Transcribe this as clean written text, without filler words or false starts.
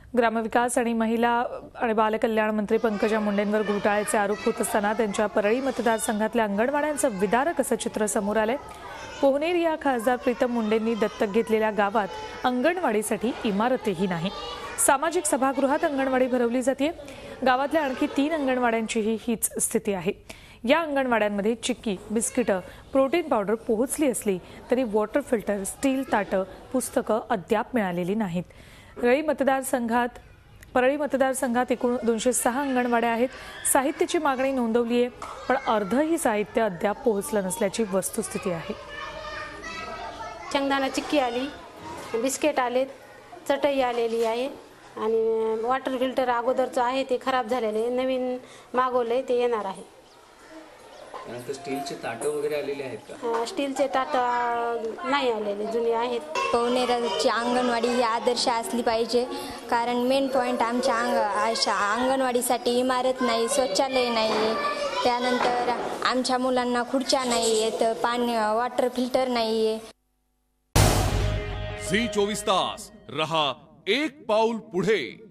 ग्रामविकास आणि महिला आणि बालकल्याण मंत्री पंकजा मुंडेंवर घोटाळ्याचे आरोप होत असताना त्यांच्या परळी मतदारसंघातल्या अंगणवाड्यांचं विदारक असं चित्र समोर आलंय। पोहनेर या खासदार प्रीतम मुंडेंनी दत्तक घेतलेल्या गावात अंगणवाडीसाठी इमारतही नाही। सामाजिक सभागृहात अंगणवाडी भरवली जाते। गावातल्या आणखी 3 अंगणवाड्यांचीही हीच स्थिती आहे। या अंगणवाड्यांमध्ये चिक्की, बिस्किट, प्रोटीन पावडर पोहोचली असली तरी वॉटर फिल्टर, स्टील ताटं, पुस्तकं अद्याप मिळालेली नाहीत। परळी मतदारसंघात एकूण 206 अंगणवाड्या आहेत। साहित्याची मागणी नोंदवली आहे, पण अर्धही साहित्य अद्याप पोहोचलं नसल्याची वस्तुस्थिती आहे। शेंगदाणा चिक्की आली, बिस्किट आले, चटई आलेली आहे आणि वॉटर फिल्टर अगोदरचं आहे ते खराब झालेले, नवीन मागवलंय ते येणार आहे। त्यानंतर स्टीलचे ताटं वगैरे आलेले आहेत का? स्टीलचे ताटं नाही आलेले, जुने आहेत। पोहनेरची अंगणवाडी ही आदर्श असली पाहिजे, कारण मेन पॉईंट आमच्या अंगणवाडीसाठी इमारत नाही, शौचालय नाही, त्यानंतर आमच्या मुलांना खुर्च्या नाही आहेत, पाणी वॉटर फिल्टर नाही आहे। झी 24 तास रहा एक पाऊल पुढे।